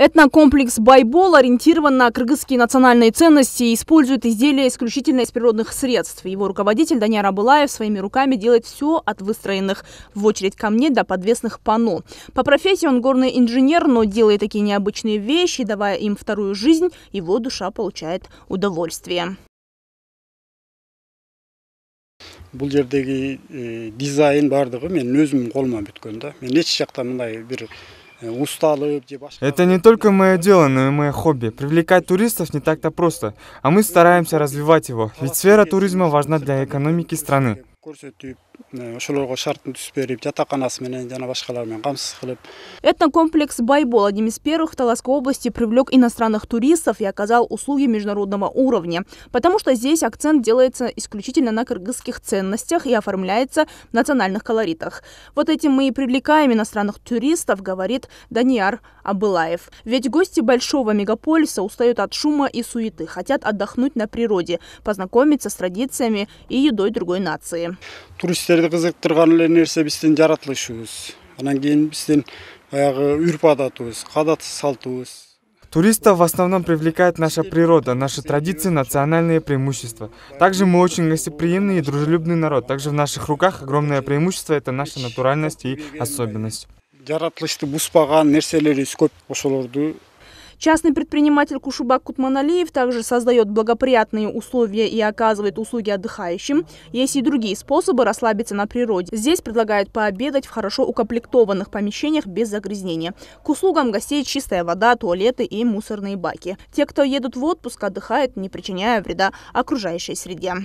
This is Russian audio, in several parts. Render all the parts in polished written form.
Этнокомплекс «Байбол» ориентирован на кыргызские национальные ценности и использует изделия исключительно из природных средств. Его руководитель Данияр Абылаев своими руками делает все от выстроенных в очередь камней до подвесных панно. По профессии он горный инженер, но делая такие необычные вещи, давая им вторую жизнь, его душа получает удовольствие. Бұл жердегі дизайн бардығы мен өзім қолыма бүткөн да. Мен еш жақта мындай бір усталып же башка. Это не только мое дело, но и мое хобби. Привлекать туристов не так-то просто, а мы стараемся развивать его, ведь сфера туризма важна для экономики страны. Этнокомплекс «Байбол» одним из первых в Таласской области привлек иностранных туристов и оказал услуги международного уровня, потому что здесь акцент делается исключительно на кыргызских ценностях и оформляется в национальных колоритах. Вот этим мы и привлекаем иностранных туристов, говорит Данияр Абылаев. Ведь гости большого мегаполиса устают от шума и суеты, хотят отдохнуть на природе, познакомиться с традициями и едой другой нации. Туристерди кызыктырган эле нерсе биздин жаратылышыбыз. Анан кийин биздин баягы үрп-адатыбыз, кадат-салтыбыз. Туристов в основном привлекает наша природа, наши традиции, национальные преимущества. Также мы очень гостеприимный и дружелюбный народ. Также в наших руках огромное преимущество – это наша натуральность и особенность. Жаратылышты буспаган нерселерибиз көп ошолорду. Частный предприниматель Кушубак Кутманалиев также создает благоприятные условия и оказывает услуги отдыхающим. Есть и другие способы расслабиться на природе. Здесь предлагают пообедать в хорошо укомплектованных помещениях без загрязнения. К услугам гостей чистая вода, туалеты и мусорные баки. Те, кто едут в отпуск, отдыхают, не причиняя вреда окружающей среде.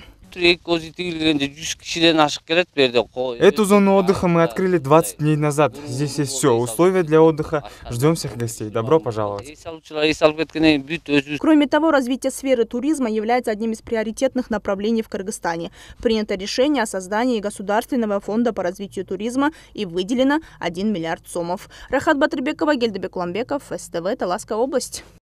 Эту зону отдыха мы открыли 20 дней назад. Здесь есть все условия для отдыха. Ждем всех гостей. Добро пожаловать. Кроме того, развитие сферы туризма является одним из приоритетных направлений в Кыргызстане. Принято решение о создании Государственного фонда по развитию туризма и выделено 1 миллиард сомов. Рахат Батырбекова, Гельдебек Ламбеков, СТВ, Таласская область.